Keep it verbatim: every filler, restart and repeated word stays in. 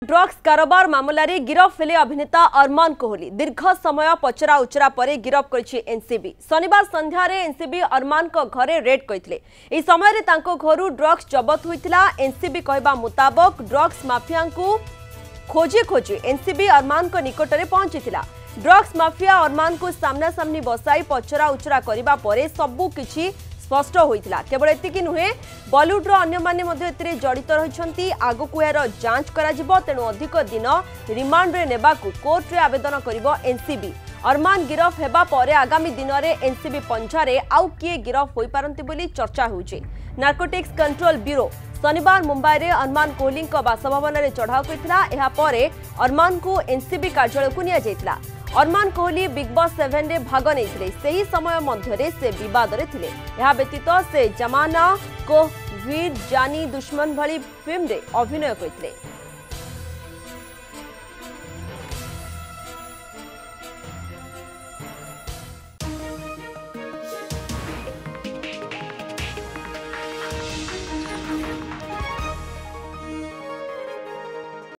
Drugs कारोबार मामलें गिरफ हेले अभिनेता अरमान कोहली दीर्घ समय पचरा उचरा पर गिरफ कर एनसीबी। शनिवार संध्यार एनसीबी अरमान को घरे रेड करते इस समय घर ड्रग्स जबत होता। एनसीबी कहवा मुताबक ड्रग्स माफिया को खोजी खोजी एनसीबी अरमान को निकट में पहुंची। ड्रग्स माफिया अरमान को सामना सामनी बसाई पचरा उचरा करने पर सबू किछि स्पष्ट होता। केवल एतिकी नुहे बॉलीवुड अन्य माने जड़ित रही आगक यार जांच करा तेणु अधिक दिन रिमांड रे नेबाकू कोर्ट रे आवेदन करिवो एनसीबी। अरमान गिरफ हेबा परे आगामी दिन में एनसीबी पंजारे आउ किए गिरफ होई पारंती बोली चर्चा होउछि। नार्कोटिक्स कंट्रोल ब्यूरो शनिवार मुंबई रे अरमान कोहली बासभवन में चढ़ाऊ करथिला। एहा परे अरमान को एनसीबी कार्यालय को निया जायतिला। Armaan Kohli Bigg Boss seven रे भाग नहीं से समय मध्य से विवाद रे थिले। यह व्यतीत से जमाना को वीर जानी दुश्मन भली फिल्म रे अभिनय करथिले।